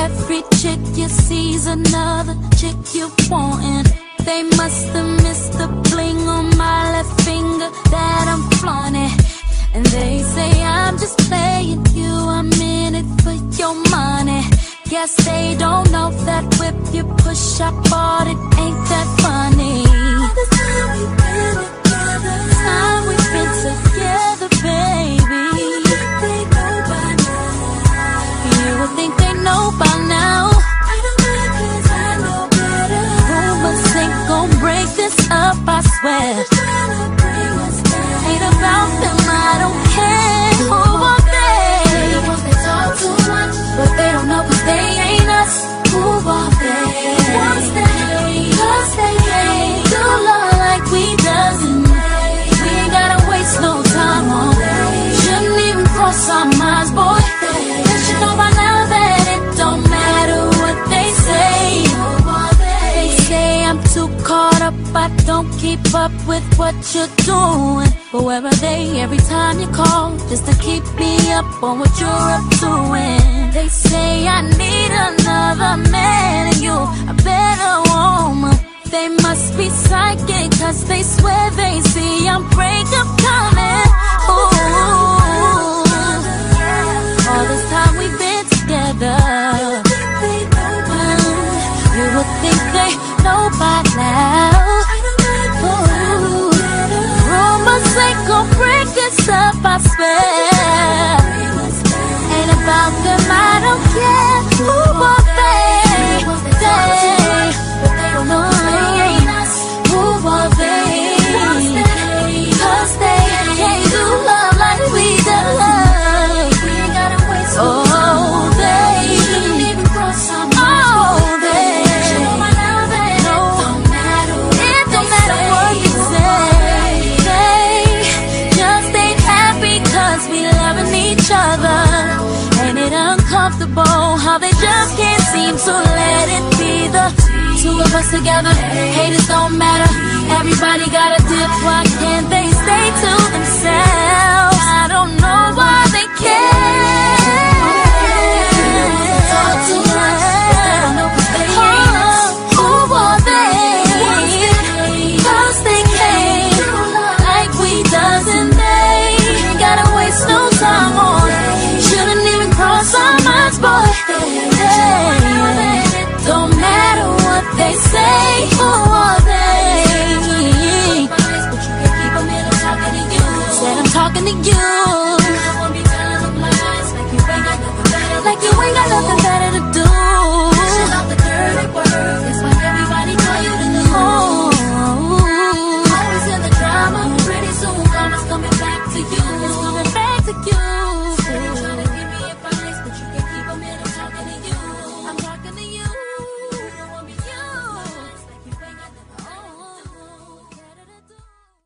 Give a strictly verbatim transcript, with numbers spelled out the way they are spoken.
Every chick you see's another chick you wantin'. They must have missed the bling on my left finger that I'm flaunting. And they say I'm just playing you, I'm in it for your money. Guess they don't know that whip you push, I bought it, ain't that funny? All the time we've been together, time we've been together, baby. You think they know by now? You would think they know by now. I don't mind 'cause I know better. Rumors ain't gon' break this up, I swear. Ain't about them, I don't care. Who are they? They talk too much, but they don't know 'cause they ain't us. Who are they? Once they, 'cause they ain't do love like we doesn't. We ain't gotta waste no time on them. Shouldn't even cross our minds, boy. They should know by now that it don't matter what they say. They say I'm too caught up, I don't keep up with what you're doing. But where are they every time you call, just to keep me up on what you're up to? And they say I need another man and you a better woman. They must be psychic 'cause they swear they see I'm breakup coming. Ooh, all this time we've been together, mm, you would think they know by now. Ooh, rumors ain't gon' break this up, I swear. Ain't about them, I don't care. Who are they? They, but they don't know they ain't us. Who are they? 'Cause they can't do love like we do. We ain't gotta waste no time. Oh, they shouldn't even cross our minds. Oh, they know by now that it don't matter. It don't matter what you say. They just ain't happy 'cause we loving each other. Ain't it uncomfortable how they just can't seem to let it be the two of us together? Haters don't matter, everybody got a dip, why can't